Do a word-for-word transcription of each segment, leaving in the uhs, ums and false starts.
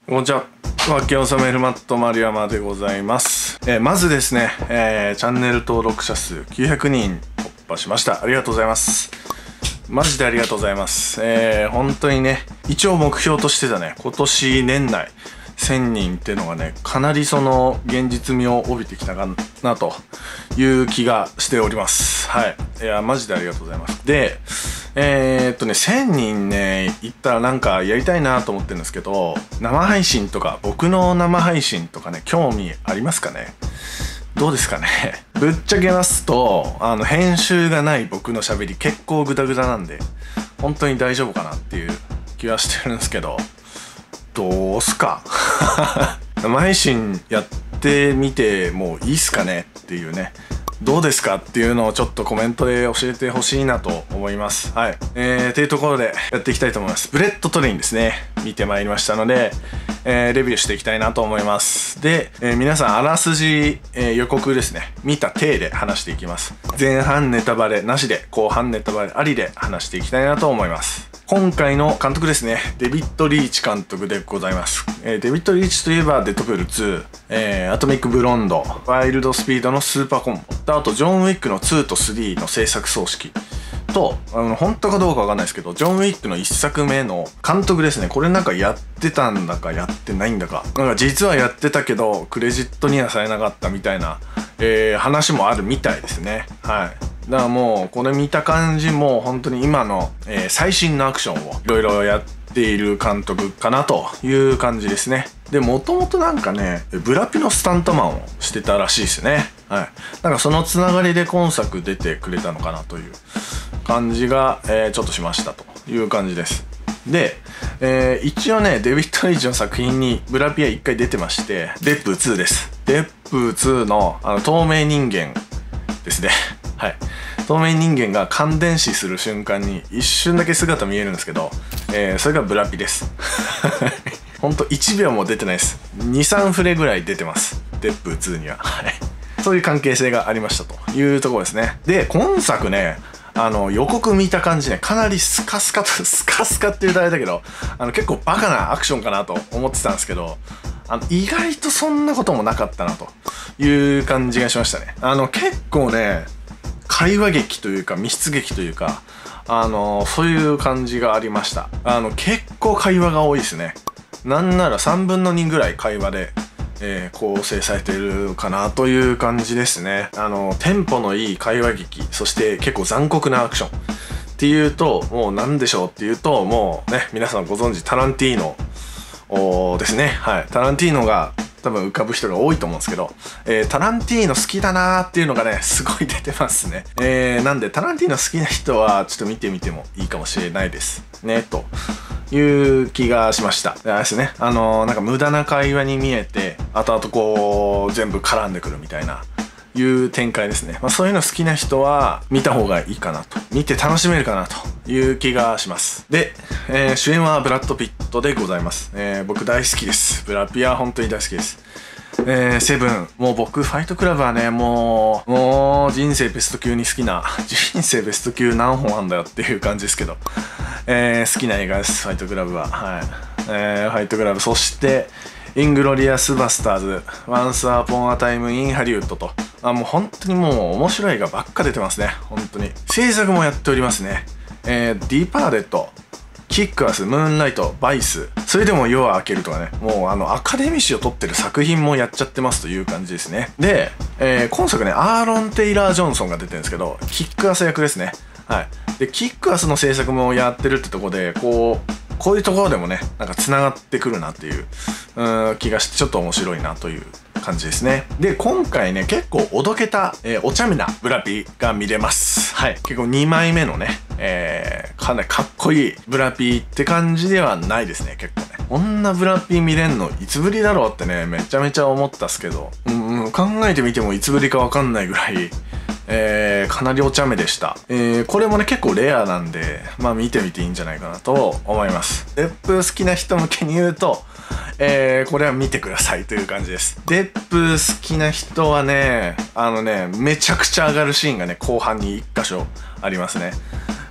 こんにちは。脇を染めるマット丸山でございます。えー、まずですね、えー、チャンネル登録者数きゅうひゃくにん突破しました。ありがとうございます。マジでありがとうございます。えー、本当にね、一応目標としてたね、今年年内せんにんっていうのがね、かなりその現実味を帯びてきたかなという気がしております。はい。いや、マジでありがとうございます。で、えー、っとね、せんにんね、行ったらなんかやりたいなと思ってるんですけど、生配信とか、僕の生配信とかね、興味ありますかね？どうですかね？ぶっちゃけますと、あの、編集がない僕の喋り結構グダグダなんで、本当に大丈夫かなっていう気はしてるんですけど、どうすか？生配信やってみてもいいっすかねっていうね。どうですかっていうのをちょっとコメントで教えてほしいなと思います。はい。えー、というところでやっていきたいと思います。ブレッドトレインですね。見てまいりましたので、えー、レビューしていきたいなと思います。で、えー、皆さんあらすじ、えー、予告ですね。見た体で話していきます。前半ネタバレなしで、後半ネタバレありで話していきたいなと思います。今回の監督ですね、デビッド・リーチ監督でございます。えー、デビッド・リーチといえば、デッドプールツー、えー、アトミック・ブロンド、ワイルド・スピードのスーパーコンボ、あと、ジョン・ウィックのツーとスリーの制作総指揮と、あの、本当かどうかわかんないですけど、ジョン・ウィックのいっさくめの監督ですね。これなんかやってたんだかやってないんだか。なんか実はやってたけど、クレジットにはされなかったみたいな、えー、話もあるみたいですね。はい。だからもうこれ見た感じも本当に今の、えー、最新のアクションをいろいろやっている監督かなという感じですね。で、もともとなんかね、ブラピのスタントマンをしてたらしいですね。はい。なんかそのつながりで今作出てくれたのかなという感じが、えー、ちょっとしましたという感じです。で、えー、一応ね、デビッド・リーチの作品にブラピはいっかい出てまして、デップツーです。デップツーのあの透明人間ですね。はい。透明人間が感電死する瞬間に一瞬だけ姿見えるんですけど、えー、それがブラピです。ほんといちびょうも出てないです。に、さんフレぐらい出てます。デップツーには。はい。そういう関係性がありましたというところですね。で、今作ね、あの、予告見た感じね、かなりスカスカと、スカスカって言うとあれだけど、あの、結構バカなアクションかなと思ってたんですけど、あの、意外とそんなこともなかったなという感じがしましたね。あの、結構ね、会話劇というか密室劇というか、あのそういう感じがありました。あの結構会話が多いですね。なんならさんぶんのにぐらい会話で、えー、構成されているかなという感じですね。あのテンポのいい会話劇、そして結構残酷なアクションっていうと、もう何でしょうっていうと、もうね、皆さんご存知タランティーノですね。はい。タランティーノが多分浮かぶ人が多いと思うんですけど、えー、タランティーノ好きだなーっていうのがね、すごい出てますね。えー、なんでタランティーノ好きな人はちょっと見てみてもいいかもしれないですね、という気がしました。あれですね、あのー、なんか無駄な会話に見えて、後々こう、全部絡んでくるみたいな、いう展開ですね。まあそういうの好きな人は見た方がいいかなと。見て楽しめるかなという気がします。で、えー、主演はブラッド・ピットでございます。えー、僕大好きです。ブラピは本当に大好きです。えー、セブン。もう僕、ファイトクラブはね、もう、もう人生ベスト級に好きな、人生ベスト級何本あんだよっていう感じですけど、えー、好きな映画です、ファイトクラブは。はい。えー、ファイトクラブ。そして、イングロリアスバスターズ、ワンスアポンアタイムインハリウッドと、あ、もう本当にもう面白い映画ばっか出てますね。本当に。制作もやっておりますね。えー、ディーパーデッド、キックアス、ムーンライト、バイス、それでも夜は明けるとかね、もうあのアカデミー賞を取ってる作品もやっちゃってますという感じですね。で、えー、今作ね、アーロン・テイラー・ジョンソンが出てるんですけど、キックアス役ですね。はい。で、キックアスの制作もやってるってとこで、こう、こういうところでもね、なんか繋がってくるなっていう、うーん、気がして、ちょっと面白いなという感じですね。で、今回ね、結構おどけた、えー、お茶目なブラピが見れます。はい。結構にまいめのね、えー、かなりかっこいいブラピって感じではないですね、結構ね。こんなブラピ見れんのいつぶりだろうってね、めちゃめちゃ思ったっすけど、うん、うん、考えてみてもいつぶりかわかんないぐらい、えー、かなりお茶目でした。えー、これもね、結構レアなんで、まあ見てみていいんじゃないかなと思います。デップ好きな人向けに言うと、えー、これは見てくださいという感じです。デップ好きな人はね、あのね、めちゃくちゃ上がるシーンがね、後半に一箇所ありますね。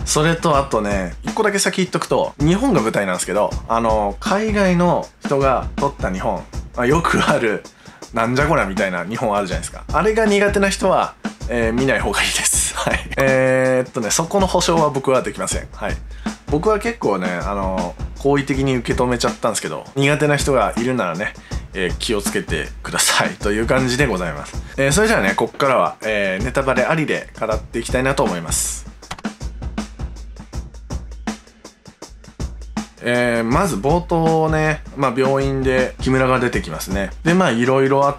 それとあとね、一個だけ先言っとくと、日本が舞台なんですけど、あの、海外の人が撮った日本、まあ、よくある、なんじゃこりゃみたいな日本あるじゃないですか。あれが苦手な人は、えー、見ない方がいいです。はい。えー、っとね、そこの保証は僕はできません。はい。僕は結構ね、あの、好意的に受け止めちゃったんですけど、苦手な人がいるならね、えー、気をつけてくださいという感じでございます。えー、それじゃあね、こっからは、えー、ネタバレありで語っていきたいなと思います。えー、まず冒頭ね、まあ病院で木村が出てきますね。で、まあいろいろあって、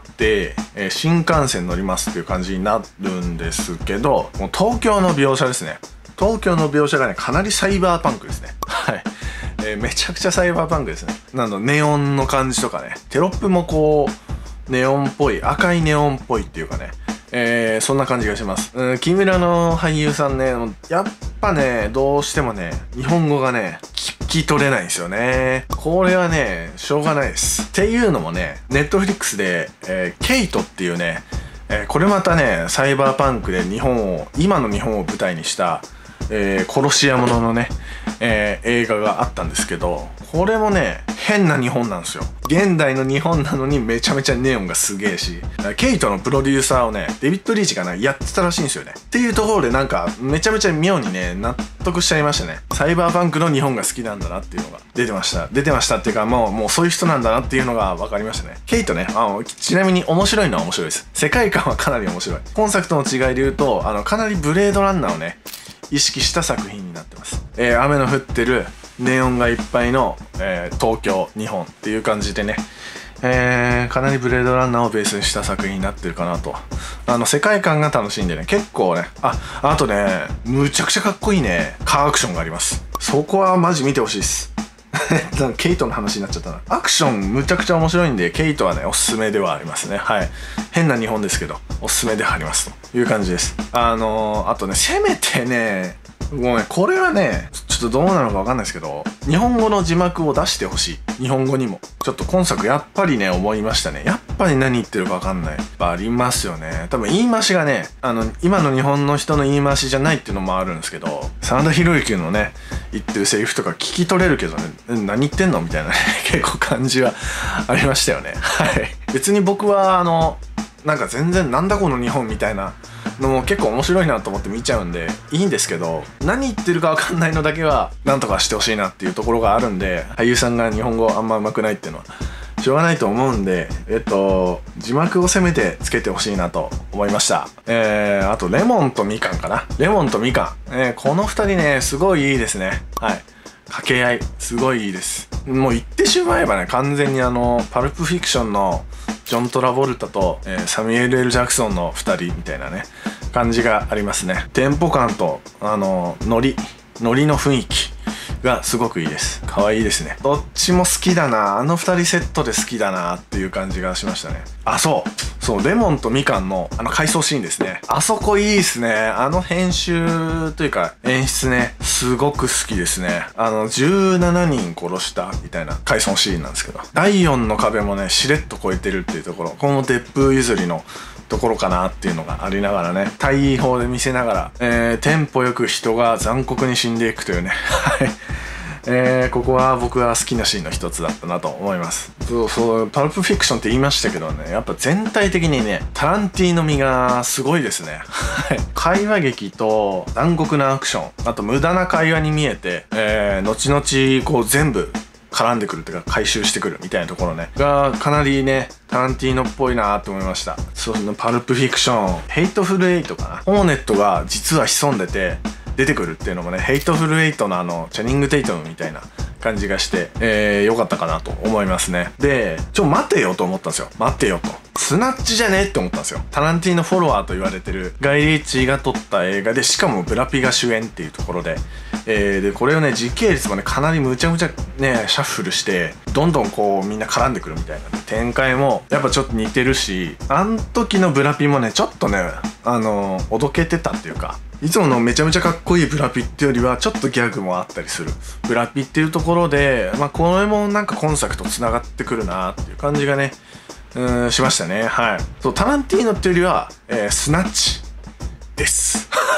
えー、新幹線乗りますっていう感じになるんですけど、もう東京の描写ですね。東京の描写がね、かなりサイバーパンクですね。はい。えー、めちゃくちゃサイバーパンクですね。なんだ、ネオンの感じとかね。テロップもこう、ネオンっぽい、赤いネオンっぽいっていうかね。えー、そんな感じがします。うん、木村の俳優さんね、やっぱね、どうしてもね、日本語がね、聞き取れないんですよね。これはね、しょうがないです。っていうのもね、ネットフリックスで、えー、ケイトっていうね、えー、これまたね、サイバーパンクで日本を、今の日本を舞台にした、えー、殺し屋者のね、えー、映画があったんですけど、これもね、変な日本なんですよ。現代の日本なのにめちゃめちゃネオンがすげえし、ケイトのプロデューサーをね、デビッド・リーチがね、やってたらしいんですよね。っていうところでなんか、めちゃめちゃ妙にね、納得しちゃいましたね。サイバーパンクの日本が好きなんだなっていうのが出てました。出てましたっていうか、もう、もうそういう人なんだなっていうのが分かりましたね。ケイトね、あちなみに面白いのは面白いです。世界観はかなり面白い。今作との違いで言うと、あの、かなりブレードランナーをね、意識した作品になってます。えー、雨の降ってるネオンがいっぱいの、えー、東京、日本っていう感じでね、えー、かなりブレードランナーをベースにした作品になってるかなと。あの、世界観が楽しいんでね、結構ね、あ、あとね、むちゃくちゃかっこいいね、カーアクションがあります。そこはマジ見てほしいっす。ケイトの話になっちゃったな。アクションむちゃくちゃ面白いんで、ケイトはね、おすすめではありますね。はい。変な日本ですけど、おすすめではありますという感じです。あのー、あとね、せめてね、ごめん、これはね、ちょっとどうなのかわかんないですけど、日本語の字幕を出してほしい。日本語にも。ちょっと今作やっぱりね、思いましたね。やっぱり何言ってるかわかんない。やっぱありますよね。多分言い回しがね、あの、今の日本の人の言い回しじゃないっていうのもあるんですけど、真田広之のね、言ってるセリフとか聞き取れるけどね、何言ってんのみたいなね、結構感じはありましたよね。はい。別に僕は、あの、なんか全然なんだこの日本みたいなのも結構面白いなと思って見ちゃうんでいいんですけど、何言ってるか分かんないのだけはなんとかしてほしいなっていうところがあるんで、俳優さんが日本語あんま上手くないっていうのはしょうがないと思うんで、えっと字幕をせめてつけてほしいなと思いました。えー、あとレモンとみかんかな。レモンとみかん、えー、このふたりねすごいいいですね。はい、掛け合いすごいいいです。もう言ってしまえばね、完全にあのパルプフィクションのジョン・トラボルタと、えー、サミュエル・エル・ジャクソンのふたりみたいなね感じがありますね。テンポ感とあのノリノリの雰囲気がすごくいいです。可愛いですね。どっちも好きだな。あのふたりセットで好きだなっていう感じがしましたね。あ、そうそう、レモンとみかんのあの回想シーンですね。あそこいいですね。あの編集というか演出ね、すごく好きですね。あのじゅうななにん殺したみたいな回想シーンなんですけど、だいよんの壁もねしれっと超えてるっていうところ、この鉄風譲りのところかなっていうのがありながらね、大砲で見せながら、えー、テンポよく人が残酷に死んでいくというねはい、えー、ここは僕は好きなシーンの一つだったなと思います。そうそう、パルプフィクションって言いましたけどね、やっぱ全体的にねタランティーノ味がすごいですね。はい、会話劇と残酷なアクション、あと無駄な会話に見えて、えー、後々こう全部絡んでくるっていうか回収してくるみたいなところねがかなりねタランティーノっぽいなと思いました。そのパルプフィクション、ヘイトフルエイトかな、ホーネットが実は潜んでて出てくるっていうのもね、ヘイトフルエイトのあのチャニング・テイトムみたいな感じがして、えー、良かったかなと思いますね。で、ちょ待てよと思ったんですよ。待てよと。スナッチじゃねって思ったんですよ。タランティーノフォロワーと言われてるガイ・リッチーが撮った映画で、しかもブラピが主演っていうところで、えー、でこれをね時系列もねかなりむちゃむちゃねシャッフルしてどんどんこうみんな絡んでくるみたいな、ね、展開もやっぱちょっと似てるし、あん時のブラピもねちょっとねあのおどけてたっていうか、いつものめちゃめちゃかっこいいブラピってよりはちょっとギャグもあったりするブラピっていうところで、まあこれもなんか今作とつながってくるなっていう感じがねうんしましたね。はい、そうタランティーノっていうよりは、えー、スナッチです。はい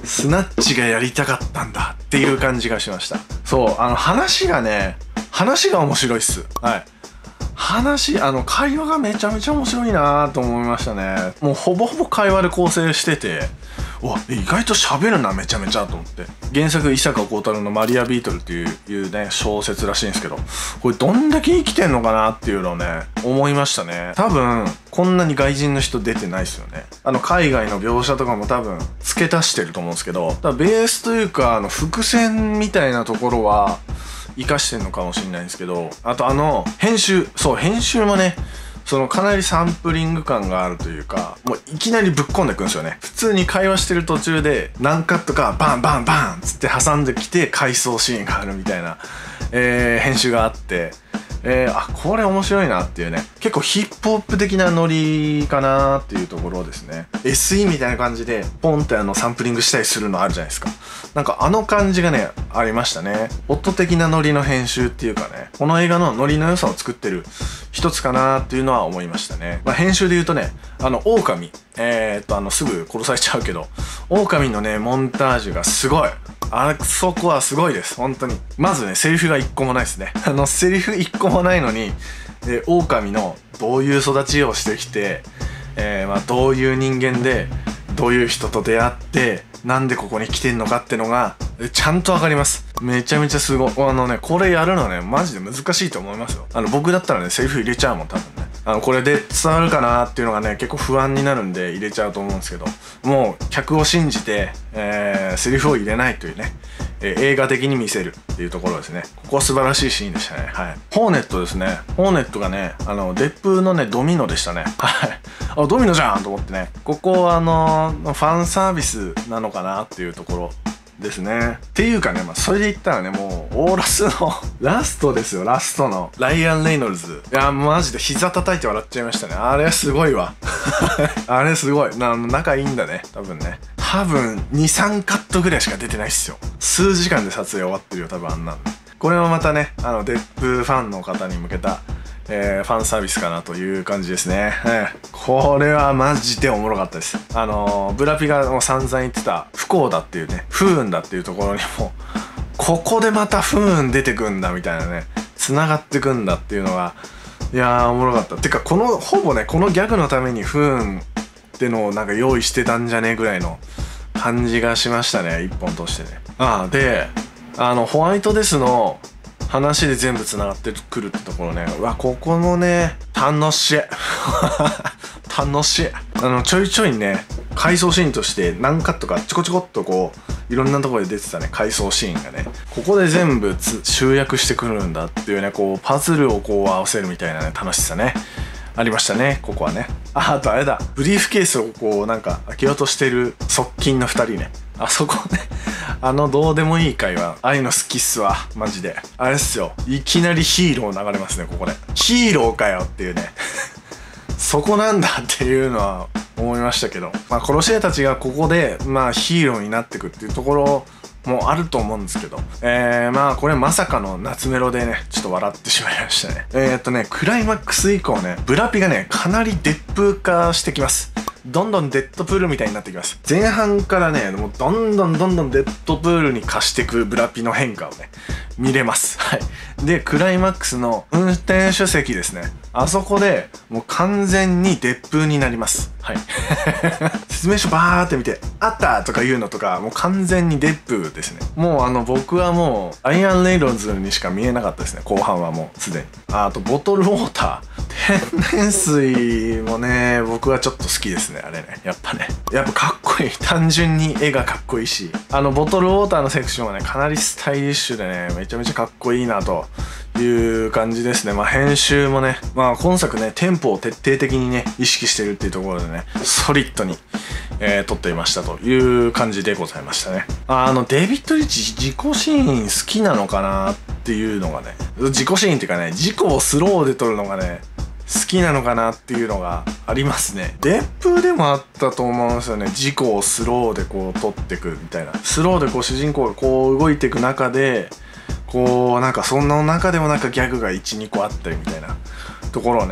スナッチがやりたかったんだっていう感じがしました。そうあの話がね話が面白いっす。はい、話あの会話がめちゃめちゃ面白いなと思いましたね。もうほぼほぼ会話で構成してて、わ意外と喋るなめちゃめちゃと思って。原作伊坂幸太郎のマリアビートルっていういうね小説らしいんですけど、これどんだけ生きてんのかなっていうのをね思いましたね。多分こんなに外人の人出てないですよね。あの海外の描写とかも多分付け足してると思うんですけど、だからベースというかあの伏線みたいなところは活かしてんのかもしれないんですけど、あとあの編集、そう編集もねそのかなりサンプリング感があるというか、もういきなりぶっ込んでくんですよね。普通に会話してる途中で何カットかバンバンバンつって挟んできて回想シーンがあるみたいな、えー、編集があって、えー、あこれ面白いなっていうね、結構ヒップホップ的なノリかなっていうところですね。 エスイー みたいな感じでポンってあのサンプリングしたりするのあるじゃないですか。なんかあの感じがねありましたね。音的なノリの編集っていうかね、この映画のノリの良さを作ってる一つかなっていうのは思いましたね。まあ、編集で言うとね、あの狼えー、っとあのすぐ殺されちゃうけど狼のねモンタージュがすごい、あそこはすごいです本当に。まずねセリフが一個もないですね。あのセリフ一個もないのに、えー、狼のどういう育ちをしてきて、えーまあ、どういう人間でどういう人と出会ってなんでここに来てんのかってのがちゃんとわかります。めちゃめちゃすごい。あのねこれやるのねマジで難しいと思いますよ。あの僕だったらねセリフ入れちゃうもん多分ね。あのこれで伝わるかなっていうのがね結構不安になるんで入れちゃうと思うんですけど、もう客を信じて、えー、セリフを入れないというね、えー、映画的に見せるっていうところですね。ここは素晴らしいシーンでしたね。はい。ホーネットですね。ホーネットがねあのデップのねドミノでしたね。はい。あドミノじゃんと思ってね、ここはあのー、ファンサービスなのかなっていうところですね。っていうかね、まあ、それで言ったらねもうオーラスのラストですよ。ラストのライアン・レイノルズ、いやマジで膝叩いて笑っちゃいましたね。あれすごいわあれすごいな。仲いいんだね多分ね。多分 にさん カットぐらいしか出てないっすよ。数時間で撮影終わってるよ多分あんなん。これはまたねあのデップファンの方に向けたえー、ファンサービスかなという感じですね。えー、これはマジでおもろかったです。あのー、ブラピがもう散々言ってた不幸だっていうね不運だっていうところにもここでまた不運出てくんだみたいなね、繋がってくんだっていうのがいやーおもろかった。てかこのほぼねこのギャグのために不運ってのをなんか用意してたんじゃねえぐらいの感じがしましたね一本としてね。ああであのホワイトデスの話で全部つながってくるってところね、うわここもね楽しい楽しい。あのちょいちょいね回想シーンとして何カットかちょこちょこっとこういろんなところで出てたね回想シーンがね、ここで全部つ集約してくるんだっていうね、こうパズルをこう合わせるみたいなね楽しさねありましたねここはね。ああとあれだ、ブリーフケースをこうなんか開けようとしてる側近のふたりね、あそこねあのどうでもいい回はああいうの好きっすわマジで。あれっすよ、いきなりヒーロー流れますねここで。ヒーローかよっていうねそこなんだっていうのは思いましたけど、まあ殺し屋たちがここでまあヒーローになってくっていうところもあると思うんですけど、えー、まあこれまさかの夏メロでねちょっと笑ってしまいましたね。えー、っとねクライマックス以降ねブラピがねかなりデップ化してきます。どんどんデッドプールみたいになってきます。前半からねもうどんどんどんどんデッドプールに貸していくブラピの変化をね見れます。はい。でクライマックスの運転手席ですね、あそこでもう完全にデップになります。はい説明書バーって見てあったとか言うのとかもう完全にデップですね。もうあの僕はもうアイアンレイロンズにしか見えなかったですね後半はもうすでに。ああとボトルウォーター天然水もね僕はちょっと好きですねあれね。やっぱねやっぱかっこいい、単純に絵がかっこいいし、あのボトルウォーターのセクションはねかなりスタイリッシュでねめちゃめちゃかっこいいなという感じですね。まあ編集もねまあ今作ねテンポを徹底的にね意識してるっていうところでねソリッドに、えー、撮っていましたという感じでございましたね。あのデビッド・リッチ自己シーン好きなのかなっていうのがね、自己シーンっていうかね自己をスローで撮るのがね好きなのかなっていうのがありますね。デップでもあったと思うんですよね、自己をスローでこう撮ってくみたいな。スローでこう主人公がこう動いていく中でこうなんかそんな中でもなんかギャグがいちにこあったりみたいなところをね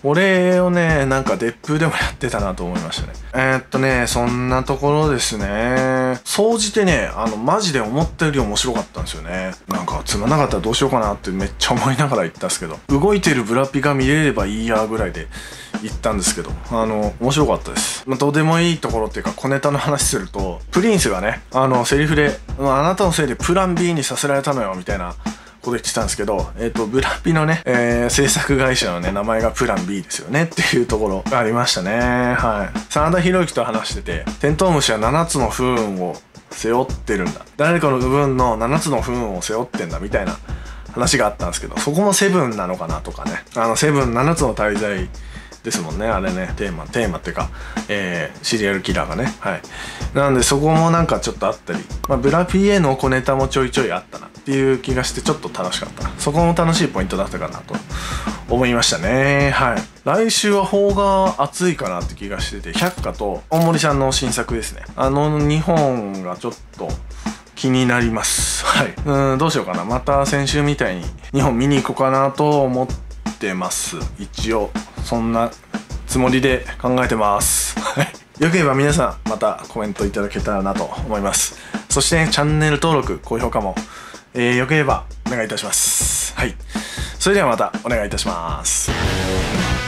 これをね、なんかデップでもやってたなと思いましたね。えー、っとね、そんなところですね。総じてね、あの、マジで思ったより面白かったんですよね。なんか、つまんなかったらどうしようかなってめっちゃ思いながら行ったんですけど、動いてるブラピが見れればいいやぐらいで行ったんですけど、あの、面白かったです。まあ、どうでもいいところっていうか、小ネタの話すると、プリンスがね、あの、セリフで、あなたのせいでプラン ビー にさせられたのよ、みたいな、こと言ってたんですけど、えっと、ブラピのね、えー、制作会社のね、名前がプラン ビー ですよねっていうところがありましたね。はい。真田広之と話してて、テントウムシはななつの不運を背負ってるんだ。誰かの部分のななつの不運を背負ってんだみたいな話があったんですけど、そこもセブンなのかなとかね。あの、セブンななつの大罪ですもんね、あれね、テーマ、テーマっていうか、えー、シリアルキラーがね。はい。なんでそこもなんかちょっとあったり、まあ、ブラピへの小ネタもちょいちょいあったなっていう気がしてちょっと楽しかったな。そこも楽しいポイントだったかなと思いましたね。はい。来週は邦が熱いかなって気がしてて、百花と大森さんの新作ですね。あのにほんがちょっと気になります。はい。うん、どうしようかな。また先週みたいににほん見に行こうかなと思ってます。一応。そんなつもりで考えてます。はい。よければ皆さんまたコメントいただけたらなと思います。そして、ね、チャンネル登録、高評価も、えー、よければお願いいたします。はい。それではまたお願いいたします。